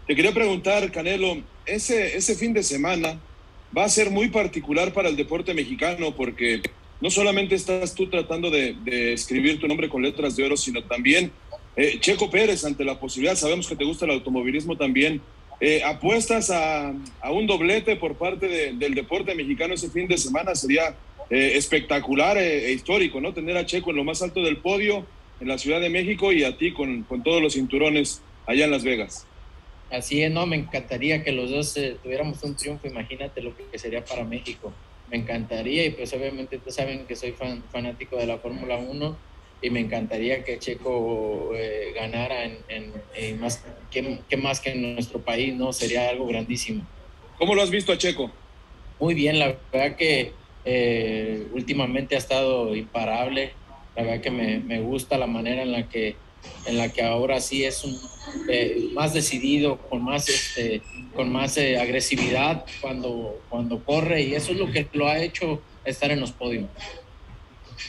Te quería preguntar, Canelo, ese fin de semana va a ser muy particular para el deporte mexicano porque no solamente estás tú tratando de escribir tu nombre con letras de oro, sino también Checo Pérez ante la posibilidad, sabemos que te gusta el automovilismo también, apuestas a un doblete por parte del deporte mexicano ese fin de semana. Sería espectacular e histórico, ¿no? Tener a Checo en lo más alto del podio en la Ciudad de México y a ti con todos los cinturones allá en Las Vegas. Así es, no, me encantaría que los dos tuviéramos un triunfo. Imagínate lo que sería para México. Me encantaría, y pues obviamente ustedes saben que soy fanático de la Fórmula 1, y me encantaría que Checo ganara en más que más que en nuestro país, ¿no? Sería algo grandísimo. ¿Cómo lo has visto a Checo? Muy bien, la verdad que últimamente ha estado imparable. La verdad que me gusta la manera en la que ahora sí es más decidido, con más agresividad cuando corre, y eso es lo que lo ha hecho estar en los podios.